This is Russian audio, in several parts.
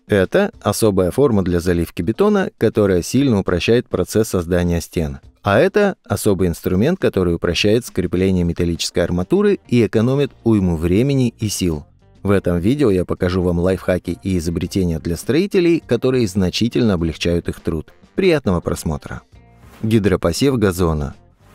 Это особая форма для заливки бетона, которая сильно упрощает процесс создания стен. А это особый инструмент, который упрощает скрепление металлической арматуры и экономит уйму времени и сил. В этом видео я покажу вам лайфхаки и изобретения для строителей, которые значительно облегчают их труд. Приятного просмотра. Гидропосев газона.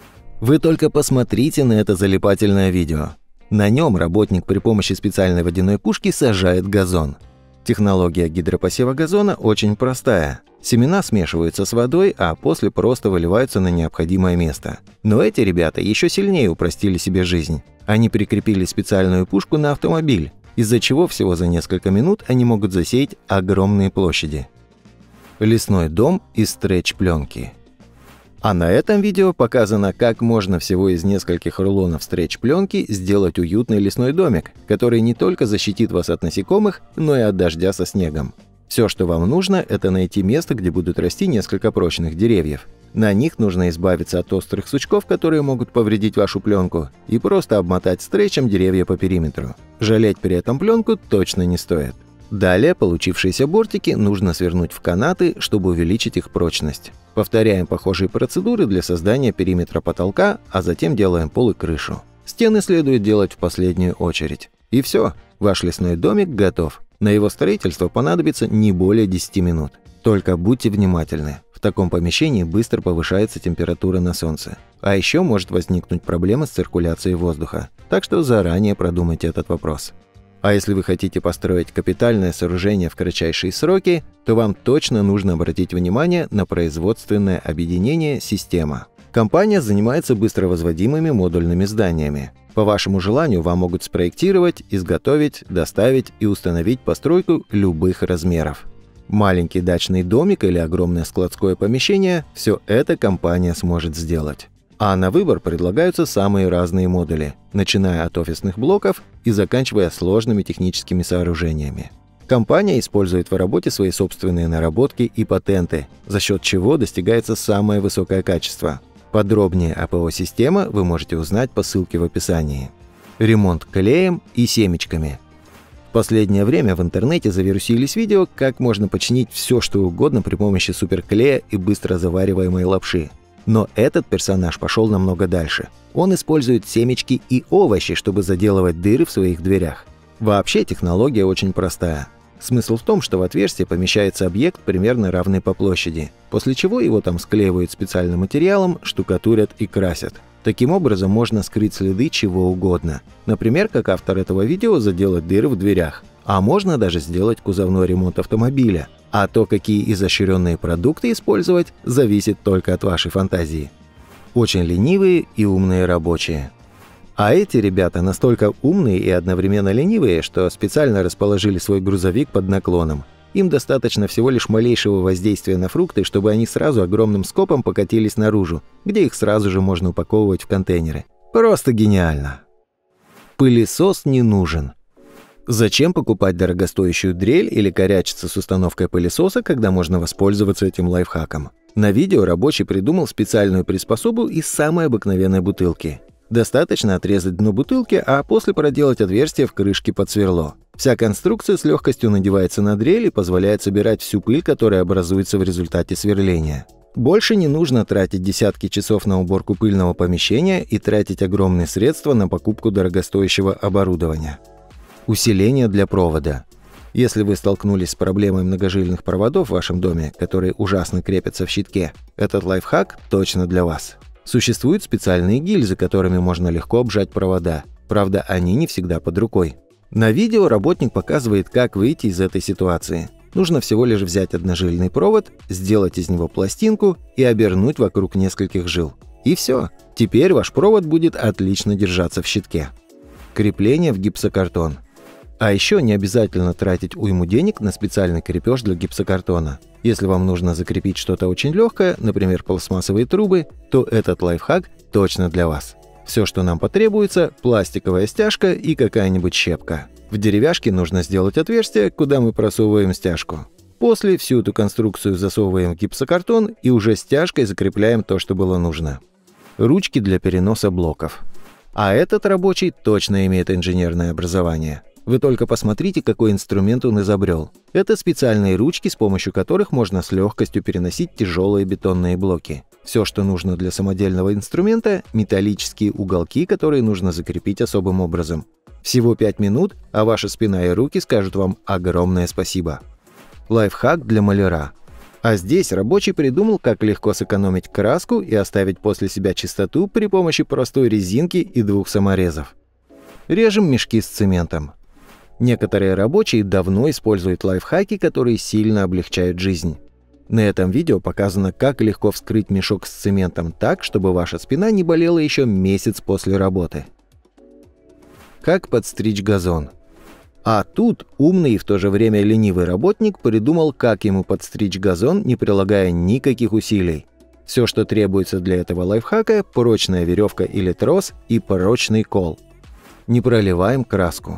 Вы только посмотрите на это залипательное видео. На нем работник при помощи специальной водяной пушки сажает газон. Технология гидропосева газона очень простая. Семена смешиваются с водой, а после просто выливаются на необходимое место. Но эти ребята еще сильнее упростили себе жизнь. Они прикрепили специальную пушку на автомобиль, из-за чего всего за несколько минут они могут засеять огромные площади. Лесной дом из стретч-пленки. А на этом видео показано, как можно всего из нескольких рулонов стретч-пленки сделать уютный лесной домик, который не только защитит вас от насекомых, но и от дождя со снегом. Все, что вам нужно, это найти место, где будут расти несколько прочных деревьев. На них нужно избавиться от острых сучков, которые могут повредить вашу пленку, и просто обмотать стретчем деревья по периметру. Жалеть при этом пленку точно не стоит. Далее получившиеся бортики нужно свернуть в канаты, чтобы увеличить их прочность. Повторяем похожие процедуры для создания периметра потолка, а затем делаем пол и крышу. Стены следует делать в последнюю очередь. И все, ваш лесной домик готов. На его строительство понадобится не более 10 минут. Только будьте внимательны. В таком помещении быстро повышается температура на солнце. А еще может возникнуть проблема с циркуляцией воздуха. Так что заранее продумайте этот вопрос. А если вы хотите построить капитальное сооружение в кратчайшие сроки, то вам точно нужно обратить внимание на производственное объединение «Система». Компания занимается быстровозводимыми модульными зданиями. По вашему желанию вам могут спроектировать, изготовить, доставить и установить постройку любых размеров. Маленький дачный домик или огромное складское помещение – все это компания сможет сделать. А на выбор предлагаются самые разные модули, начиная от офисных блоков и заканчивая сложными техническими сооружениями. Компания использует в работе свои собственные наработки и патенты, за счет чего достигается самое высокое качество. Подробнее о ПО-система вы можете узнать по ссылке в описании. Ремонт клеем и семечками. В последнее время в интернете завирусились видео, как можно починить все, что угодно при помощи суперклея и быстро завариваемой лапши. Но этот персонаж пошел намного дальше. Он использует семечки и овощи, чтобы заделывать дыры в своих дверях. Вообще технология очень простая. Смысл в том, что в отверстие помещается объект примерно равный по площади, после чего его там склеивают специальным материалом, штукатурят и красят. Таким образом можно скрыть следы чего угодно. Например, как автор этого видео, заделать дыры в дверях. А можно даже сделать кузовной ремонт автомобиля. А то, какие изощренные продукты использовать, зависит только от вашей фантазии. Очень ленивые и умные рабочие. А эти ребята настолько умные и одновременно ленивые, что специально расположили свой грузовик под наклоном. Им достаточно всего лишь малейшего воздействия на фрукты, чтобы они сразу огромным скопом покатились наружу, где их сразу же можно упаковывать в контейнеры. Просто гениально. Пылесос не нужен. Зачем покупать дорогостоящую дрель или корячиться с установкой пылесоса, когда можно воспользоваться этим лайфхаком? На видео рабочий придумал специальную приспособу из самой обыкновенной бутылки. Достаточно отрезать дно бутылки, а после проделать отверстие в крышке под сверло. Вся конструкция с легкостью надевается на дрель и позволяет собирать всю пыль, которая образуется в результате сверления. Больше не нужно тратить десятки часов на уборку пыльного помещения и тратить огромные средства на покупку дорогостоящего оборудования. Усиление для провода. Если вы столкнулись с проблемой многожильных проводов в вашем доме, которые ужасно крепятся в щитке, этот лайфхак точно для вас. Существуют специальные гильзы, которыми можно легко обжать провода. Правда, они не всегда под рукой. На видео работник показывает, как выйти из этой ситуации. Нужно всего лишь взять одножильный провод, сделать из него пластинку и обернуть вокруг нескольких жил. И все. Теперь ваш провод будет отлично держаться в щитке. Крепление в гипсокартон. А еще не обязательно тратить уйму денег на специальный крепеж для гипсокартона. Если вам нужно закрепить что-то очень легкое, например, пластмассовые трубы, то этот лайфхак точно для вас. Все, что нам потребуется – пластиковая стяжка и какая-нибудь щепка. В деревяшке нужно сделать отверстие, куда мы просовываем стяжку. После всю эту конструкцию засовываем в гипсокартон и уже стяжкой закрепляем то, что было нужно. Ручки для переноса блоков. А этот рабочий точно имеет инженерное образование. Вы только посмотрите, какой инструмент он изобрел. Это специальные ручки, с помощью которых можно с легкостью переносить тяжелые бетонные блоки. Все, что нужно для самодельного инструмента – металлические уголки, которые нужно закрепить особым образом. Всего 5 минут, а ваша спина и руки скажут вам огромное спасибо. Лайфхак для маляра. А здесь рабочий придумал, как легко сэкономить краску и оставить после себя чистоту при помощи простой резинки и 2 саморезов. Режем мешки с цементом. Некоторые рабочие давно используют лайфхаки, которые сильно облегчают жизнь. На этом видео показано, как легко вскрыть мешок с цементом так, чтобы ваша спина не болела еще месяц после работы. Как подстричь газон. А тут умный и в то же время ленивый работник придумал, как ему подстричь газон, не прилагая никаких усилий. Все, что требуется для этого лайфхака – прочная веревка или трос и прочный кол. Не проливаем краску.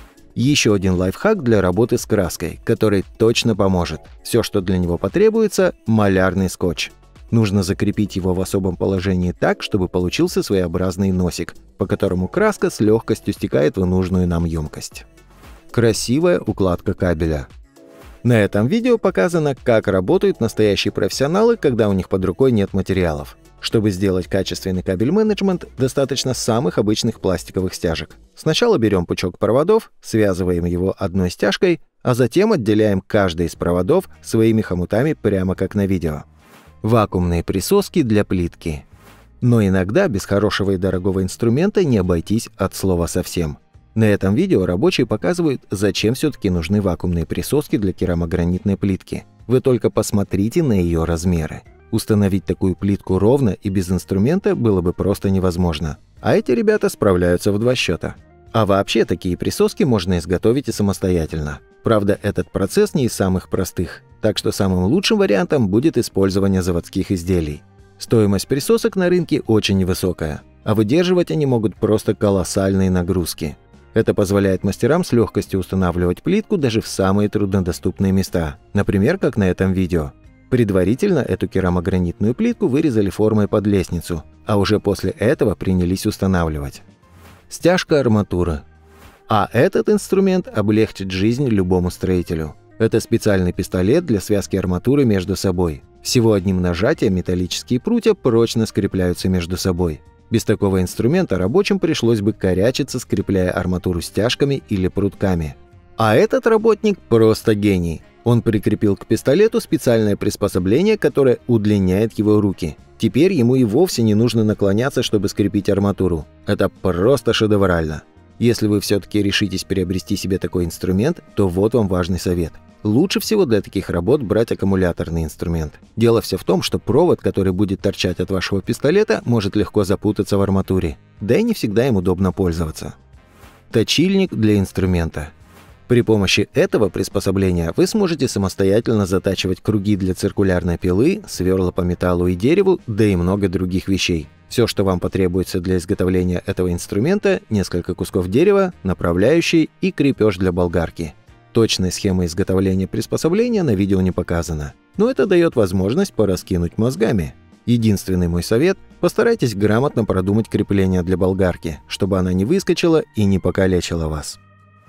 Еще один лайфхак для работы с краской, который точно поможет. Все, что для него потребуется – малярный скотч. Нужно закрепить его в особом положении так, чтобы получился своеобразный носик, по которому краска с легкостью стекает в нужную нам емкость. Красивая укладка кабеля. На этом видео показано, как работают настоящие профессионалы, когда у них под рукой нет материалов. Чтобы сделать качественный кабель-менеджмент, достаточно самых обычных пластиковых стяжек. Сначала берем пучок проводов, связываем его одной стяжкой, а затем отделяем каждый из проводов своими хомутами, прямо как на видео. Вакуумные присоски для плитки. Но иногда без хорошего и дорогого инструмента не обойтись от слова совсем. На этом видео рабочие показывают, зачем все-таки нужны вакуумные присоски для керамогранитной плитки. Вы только посмотрите на ее размеры. Установить такую плитку ровно и без инструмента было бы просто невозможно. А эти ребята справляются в 2 счета. А вообще такие присоски можно изготовить и самостоятельно. Правда, этот процесс не из самых простых, так что самым лучшим вариантом будет использование заводских изделий. Стоимость присосок на рынке очень невысокая, а выдерживать они могут просто колоссальные нагрузки. Это позволяет мастерам с легкостью устанавливать плитку даже в самые труднодоступные места, например, как на этом видео. Предварительно эту керамогранитную плитку вырезали формой под лестницу, а уже после этого принялись устанавливать. Стяжка арматуры. А этот инструмент облегчит жизнь любому строителю. Это специальный пистолет для связки арматуры между собой. Всего одним нажатием металлические прутья прочно скрепляются между собой. Без такого инструмента рабочим пришлось бы корячиться, скрепляя арматуру стяжками или прутками. А этот работник просто гений. Он прикрепил к пистолету специальное приспособление, которое удлиняет его руки. Теперь ему и вовсе не нужно наклоняться, чтобы скрепить арматуру. Это просто шедеврально. Если вы все-таки решитесь приобрести себе такой инструмент, то вот вам важный совет. Лучше всего для таких работ брать аккумуляторный инструмент. Дело все в том, что провод, который будет торчать от вашего пистолета, может легко запутаться в арматуре. Да и не всегда им удобно пользоваться. Точильник для инструмента. При помощи этого приспособления вы сможете самостоятельно затачивать круги для циркулярной пилы, сверла по металлу и дереву, да и много других вещей. Все, что вам потребуется для изготовления этого инструмента – несколько кусков дерева, направляющие и крепеж для болгарки. Точной схемы изготовления приспособления на видео не показано, но это дает возможность пораскинуть мозгами. Единственный мой совет – постарайтесь грамотно продумать крепление для болгарки, чтобы она не выскочила и не покалечила вас.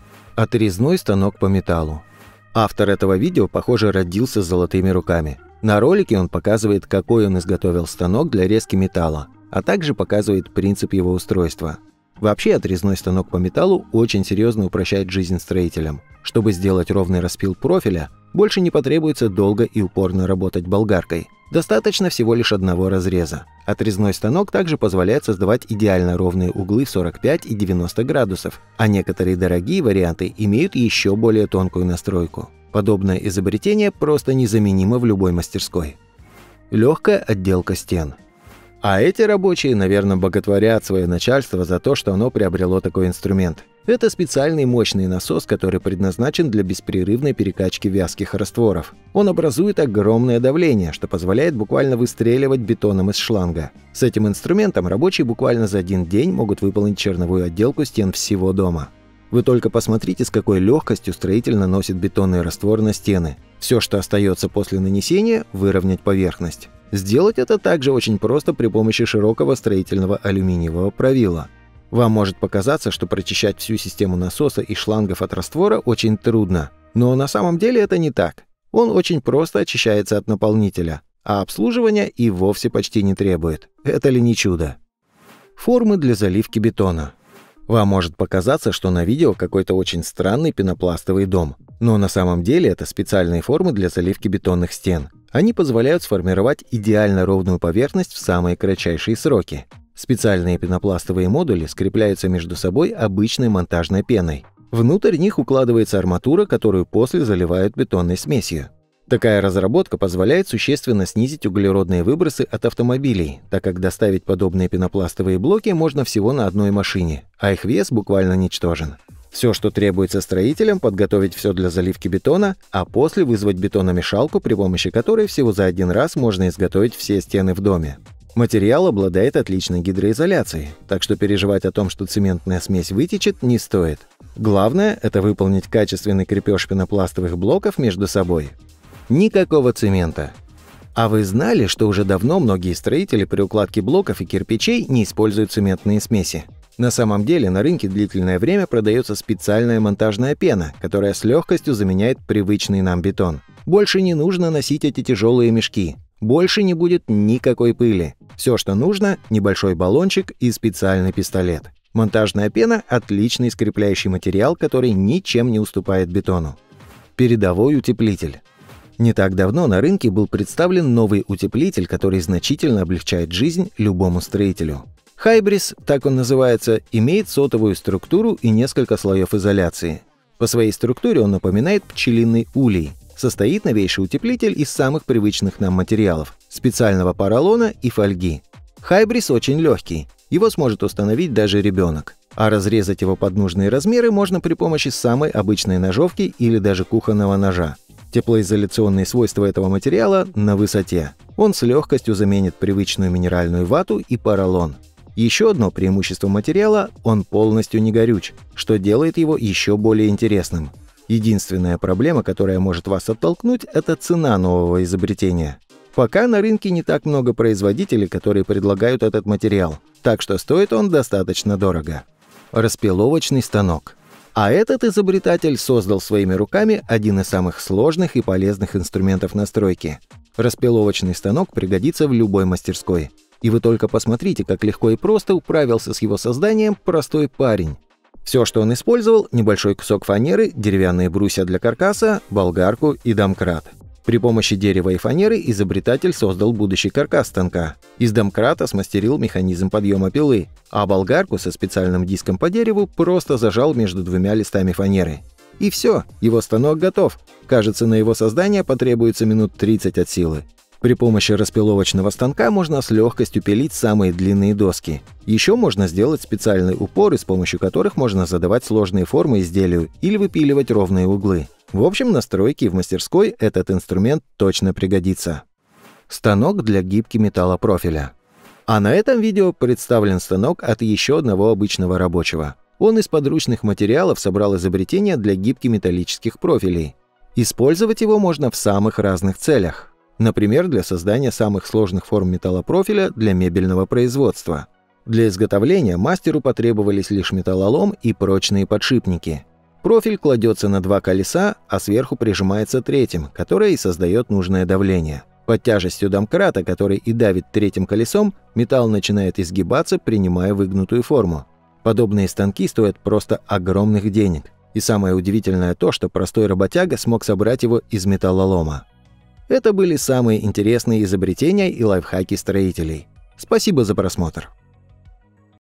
Отрезной станок по металлу. Автор этого видео, похоже, родился с золотыми руками. На ролике он показывает, какой он изготовил станок для резки металла, а также показывает принцип его устройства. Вообще, отрезной станок по металлу очень серьезно упрощает жизнь строителям. Чтобы сделать ровный распил профиля, больше не потребуется долго и упорно работать болгаркой. Достаточно всего лишь одного разреза. Отрезной станок также позволяет создавать идеально ровные углы в 45 и 90 градусов, а некоторые дорогие варианты имеют еще более тонкую настройку. Подобное изобретение просто незаменимо в любой мастерской. Легкая отделка стен. А эти рабочие, наверное, боготворят свое начальство за то, что оно приобрело такой инструмент. Это специальный мощный насос, который предназначен для беспрерывной перекачки вязких растворов. Он образует огромное давление, что позволяет буквально выстреливать бетоном из шланга. С этим инструментом рабочие буквально за один день могут выполнить черновую отделку стен всего дома. Вы только посмотрите, с какой легкостью строитель наносит бетонный раствор на стены. Все, что остается после нанесения – выровнять поверхность. Сделать это также очень просто при помощи широкого строительного алюминиевого правила. Вам может показаться, что прочищать всю систему насоса и шлангов от раствора очень трудно, но на самом деле это не так. Он очень просто очищается от наполнителя, а обслуживания и вовсе почти не требует. Это ли не чудо? Формы для заливки бетона. Вам может показаться, что на видео какой-то очень странный пенопластовый дом, но на самом деле это специальные формы для заливки бетонных стен. Они позволяют сформировать идеально ровную поверхность в самые кратчайшие сроки. Специальные пенопластовые модули скрепляются между собой обычной монтажной пеной. Внутрь них укладывается арматура, которую после заливают бетонной смесью. Такая разработка позволяет существенно снизить углеродные выбросы от автомобилей, так как доставить подобные пенопластовые блоки можно всего на одной машине, а их вес буквально ничтожен. Все, что требуется строителям, подготовить все для заливки бетона, а после вызвать бетономешалку, при помощи которой всего за один раз можно изготовить все стены в доме. Материал обладает отличной гидроизоляцией, так что переживать о том, что цементная смесь вытечет, не стоит. Главное – это выполнить качественный крепеж пенопластовых блоков между собой. Никакого цемента. А вы знали, что уже давно многие строители при укладке блоков и кирпичей не используют цементные смеси? На самом деле на рынке длительное время продается специальная монтажная пена, которая с легкостью заменяет привычный нам бетон. Больше не нужно носить эти тяжелые мешки. Больше не будет никакой пыли. Все, что нужно – небольшой баллончик и специальный пистолет. Монтажная пена – отличный скрепляющий материал, который ничем не уступает бетону. Передовой утеплитель. Не так давно на рынке был представлен новый утеплитель, который значительно облегчает жизнь любому строителю. Hybris, так он называется, имеет сотовую структуру и несколько слоев изоляции. По своей структуре он напоминает пчелиный улей. Состоит новейший утеплитель из самых привычных нам материалов – специального поролона и фольги. Hybris очень легкий, его сможет установить даже ребенок. А разрезать его под нужные размеры можно при помощи самой обычной ножовки или даже кухонного ножа. Теплоизоляционные свойства этого материала на высоте. Он с легкостью заменит привычную минеральную вату и поролон. Еще одно преимущество материала – он полностью не горюч, что делает его еще более интересным. Единственная проблема, которая может вас оттолкнуть – это цена нового изобретения. Пока на рынке не так много производителей, которые предлагают этот материал, так что стоит он достаточно дорого. Распиловочный станок. А этот изобретатель создал своими руками один из самых сложных и полезных инструментов на стройке. Распиловочный станок пригодится в любой мастерской. И вы только посмотрите, как легко и просто управился с его созданием простой парень. Все, что он использовал – небольшой кусок фанеры, деревянные брусья для каркаса, болгарку и домкрат. При помощи дерева и фанеры изобретатель создал будущий каркас станка. Из домкрата смастерил механизм подъема пилы, а болгарку со специальным диском по дереву просто зажал между двумя листами фанеры. И все, его станок готов. Кажется, на его создание потребуется минут 30 от силы. При помощи распиловочного станка можно с легкостью пилить самые длинные доски. Еще можно сделать специальные упоры, с помощью которых можно задавать сложные формы изделию или выпиливать ровные углы. В общем, на стройке и в мастерской этот инструмент точно пригодится. Станок для гибки металлопрофиля. А на этом видео представлен станок от еще одного обычного рабочего. Он из подручных материалов собрал изобретение для гибки металлических профилей. Использовать его можно в самых разных целях. Например, для создания самых сложных форм металлопрофиля для мебельного производства. Для изготовления мастеру потребовались лишь металлолом и прочные подшипники. Профиль кладется на два колеса, а сверху прижимается третьим, которое и создает нужное давление. Под тяжестью домкрата, который и давит третьим колесом, металл начинает изгибаться, принимая выгнутую форму. Подобные станки стоят просто огромных денег. И самое удивительное то, что простой работяга смог собрать его из металлолома. Это были самые интересные изобретения и лайфхаки строителей. Спасибо за просмотр.